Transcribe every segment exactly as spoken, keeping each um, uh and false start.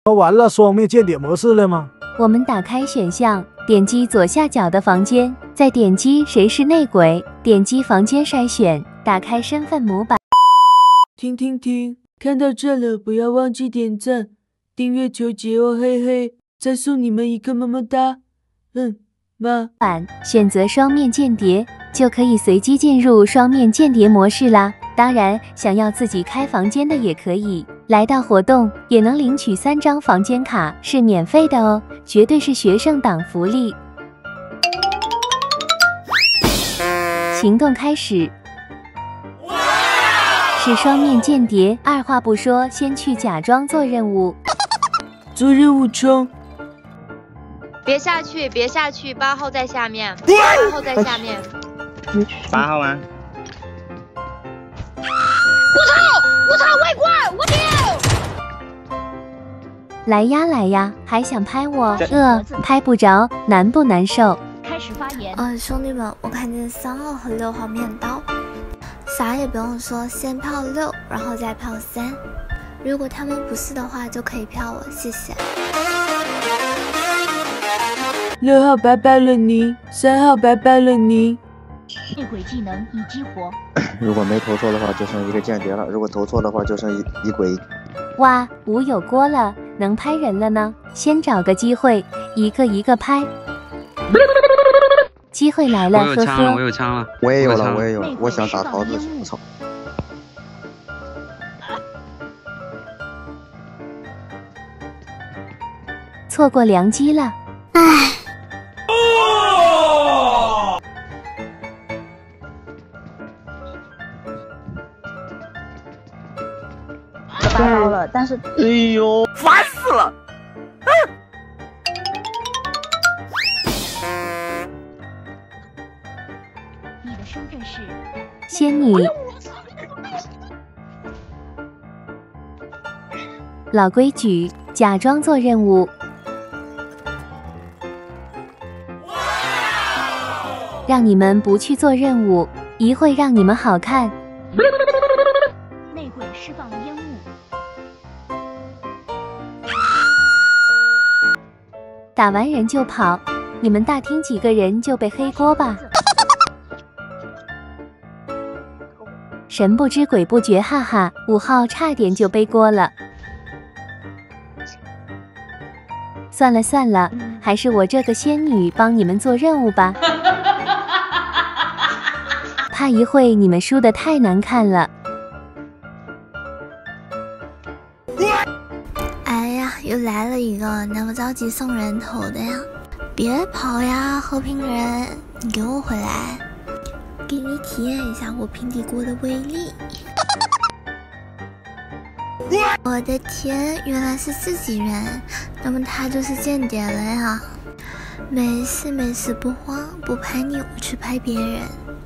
玩了双面间谍模式了吗？ 我们打开选项，点击左下角的房间，再点击谁是内鬼，点击房间筛选，打开身份模板。 停停停！看到这了，不要忘记点赞、订阅求解哦，嘿嘿！再送你们一个么么哒。嗯，妈。 版选择双面间谍，就可以随机进入双面间谍模式啦。当然，想要自己开房间的也可以。来到活动也能领取三张房间卡，是免费的哦，绝对是学生党福利。行动开始。是双面间谍，二话不说，先去假装做任务。 做任务冲！ 别下去，别下去，八号在下面，八号在下面。 八号吗？ 我操！我操！外挂！我丢！ 来呀来呀，还想拍我？呃，拍不着，难不难受？ 开始发言。 呃，兄弟们，我看见三号和六号面刀，啥也不用说，先票六，然后再票三。如果他们不是的话，就可以票我，谢谢。 六号拜拜了你，三号拜拜了你。 内鬼技能已激活。 如果没投错的话，就剩一个间谍了；如果投错的话，就剩一一鬼。 哇，无有锅了，能拍人了呢。先找个机会，一个一个拍。机会来了，呵呵。 我有枪了， 我也有了，我也有了。我想打桃子，我操！ 错过良机了，唉。 八刀了，但是哎呦， 烦死了！嗯。 你的身份是仙女。老规矩，假装做任务。让你们不去做任务，一会让你们好看。 内鬼释放烟雾。 打完人就跑，你们大厅几个人就背黑锅吧。神不知鬼不觉，哈哈，五号差点就背锅了。算了算了，还是我这个仙女帮你们做任务吧。怕一会你们输得太难看了。 哎呀，又来了一个那么着急送人头的呀！别跑呀，和平人，你给我回来，给你体验一下我平底锅的威力。我的天，原来是自己人，那么他就是间谍了呀！没事没事，不慌，不拍你，我去拍别人。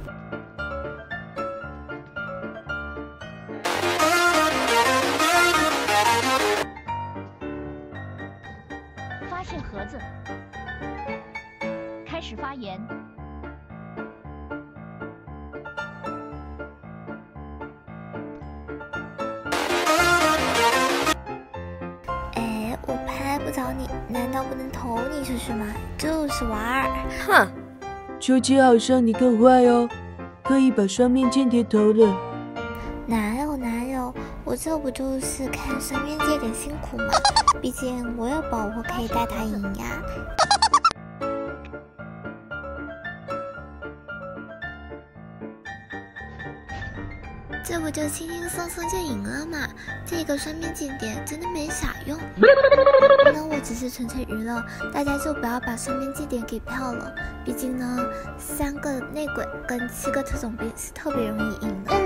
发现盒子，开始发言。 哎，我拍不着你，难道不能投你出去吗？就是玩儿， 哼！秋姐好像你更坏哦，刻意把双面间谍投了。 哪有哪有，我这不就是看双面间谍辛苦吗？毕竟我有宝物可以带他赢呀。这不就轻轻松松就赢了嘛？这个双面间谍真的没啥用。那我只是纯粹娱乐，大家就不要把双面间谍给票了。毕竟呢，三个内鬼跟七个特种兵是特别容易赢的。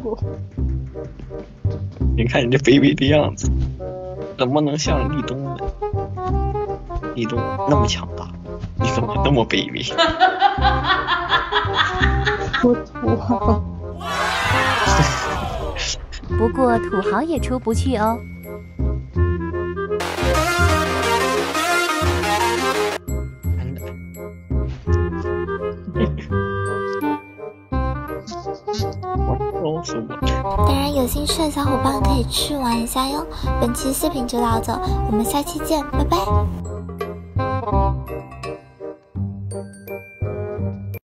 你看你这卑微的样子，怎么能像立冬呢？立冬那么强大，你怎么那么卑微？ 我土。 不过土豪也出不去哦。 我告诉我， 当然有兴趣兴的小伙伴可以去玩一下哟。本期视频就到这，我们下期见，拜拜。